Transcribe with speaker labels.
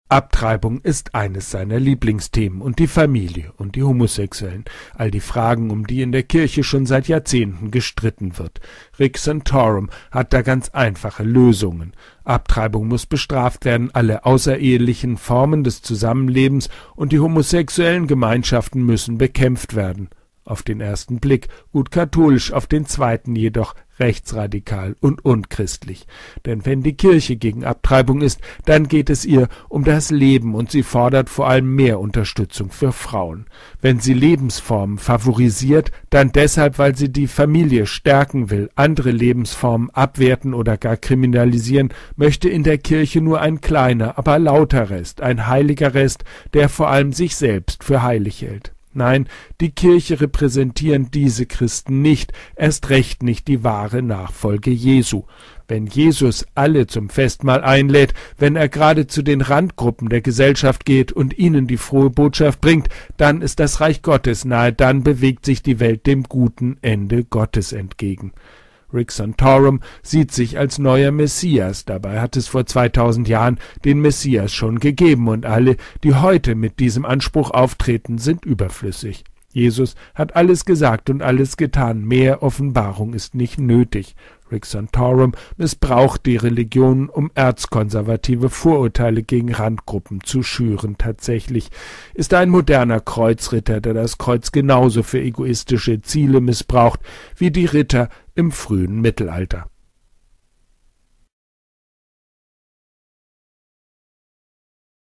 Speaker 1: Abtreibung ist eines seiner Lieblingsthemen und die Familie und die Homosexuellen, all die Fragen, um die in der Kirche schon seit Jahrzehnten gestritten wird. Rick Santorum hat da ganz einfache Lösungen. Abtreibung muss bestraft werden, alle außerehelichen Formen des Zusammenlebens und die homosexuellen Gemeinschaften müssen bekämpft werden. Auf den ersten Blick gut katholisch, auf den zweiten jedoch rechtsradikal und unchristlich. Denn wenn die Kirche gegen Abtreibung ist, dann geht es ihr um das Leben und sie fordert vor allem mehr Unterstützung für Frauen. Wenn sie Lebensformen favorisiert, dann deshalb, weil sie die Familie stärken will, andere Lebensformen abwerten oder gar kriminalisieren, möchte in der Kirche nur ein kleiner, aber lauter Rest, ein heiliger Rest, der vor allem sich selbst für heilig hält. Nein, die Kirche repräsentieren diese Christen nicht, erst recht nicht die wahre Nachfolge Jesu. Wenn Jesus alle zum Festmahl einlädt, wenn er gerade zu den Randgruppen der Gesellschaft geht und ihnen die frohe Botschaft bringt, dann ist das Reich Gottes nahe, dann bewegt sich die Welt dem guten Ende Gottes entgegen. Rick Santorum sieht sich als neuer Messias, dabei hat es vor 2000 Jahren den Messias schon gegeben und alle, die heute mit diesem Anspruch auftreten, sind überflüssig. Jesus hat alles gesagt und alles getan, mehr Offenbarung ist nicht nötig. Rick Santorum missbraucht die Religion, um erzkonservative Vorurteile gegen Randgruppen zu schüren. Tatsächlich ist er ein moderner Kreuzritter, der das Kreuz genauso für egoistische Ziele missbraucht wie die Ritter im frühen Mittelalter.